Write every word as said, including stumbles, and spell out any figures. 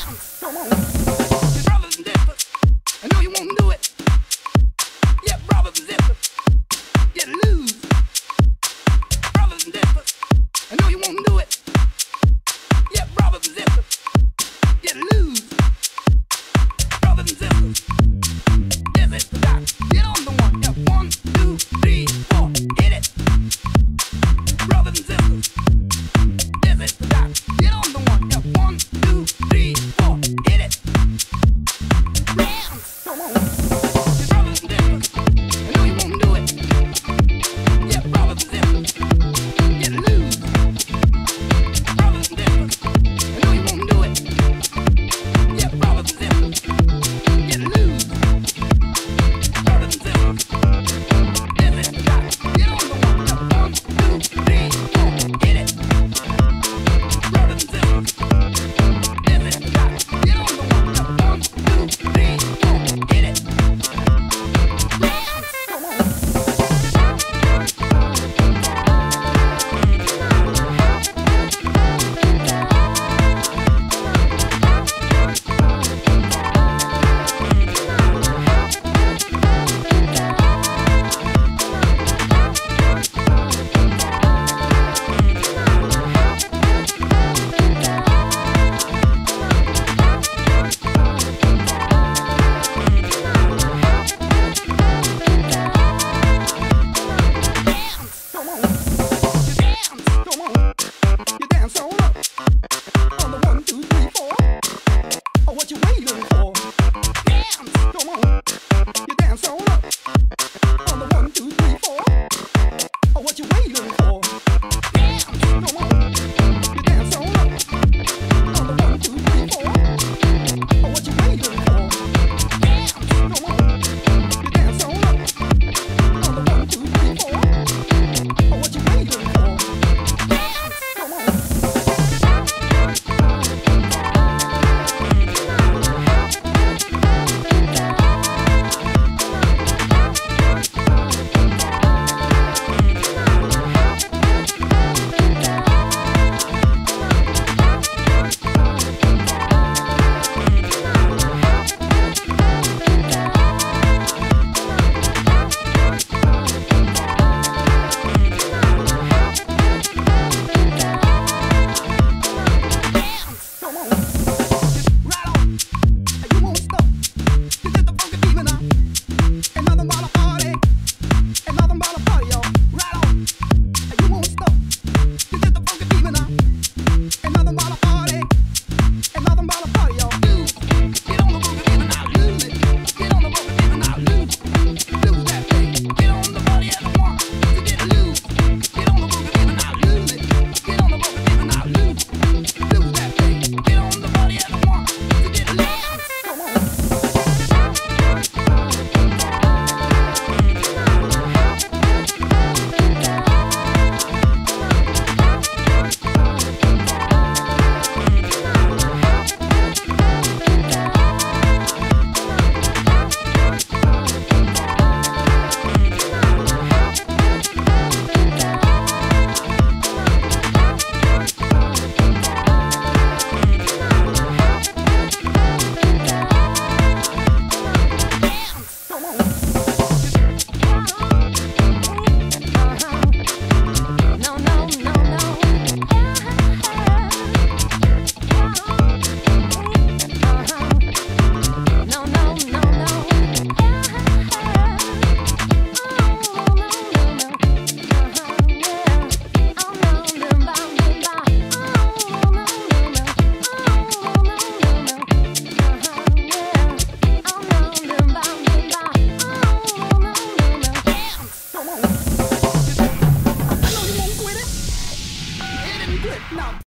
Come on. Your brothers and sisters, I know you won't do it. Yeah, brothers and sisters, you lose. Brothers and sisters, I know you won't do it. Yeah, brothers and sisters, you lose. Brothers and sisters, this is the time. Get on the one. Yeah, one, two, three, four. Hit it. Brothers and sisters, this is the time. Get on the one. Yeah, one, two, three, four. Hit it. Come on. Your brothers and sisters, I know you won't do it. Yeah, brothers and sisters, you lose. Brothers and sisters, I know you won't do it. Yeah, brothers and sisters, you lose. Brothers and sisters, this is the time. Get on the one. Yeah, one, two, three, four. Hit it. Brothers and sisters, this is the time. Get on the one. Yeah, one, two, three, four. Hit it. Come on. Come on. Dance, come on. You dance on up. On the one, two, three, four. Oh, what you waiting for? Dance, come on. You dance on up. On the one, two, three, four. Oh, what you waiting for? Dance, come on. You dance on up. On the one, two, three, four. Oh, what you waiting for? Dance, come on. You dance on up. On the one, two, three, four. Oh, what you waiting for? Come on. Come on. Right on. You won't stop. You get the funky fever now. Ain't nothing but a party. Ain't nothing but a party, y'all. Right on. You won't stop. You get the funky fever now. Ain't nothing but a party. Ain't nothing but a party, y'all. Lose. Get on the funky fever now. Lose it. Get on the funky fever now. Lose. Lose that thing. Get on the body at the one. To get loose. Get on the funky fever now. Lose it. Get on the funky fever now. Lose. Lose that thing. Get on the body at the one. To get loose. Come on. Come on. No, no, no, no. No, no, no, no. Come on. I know you won't quit it. You didn't quit. Now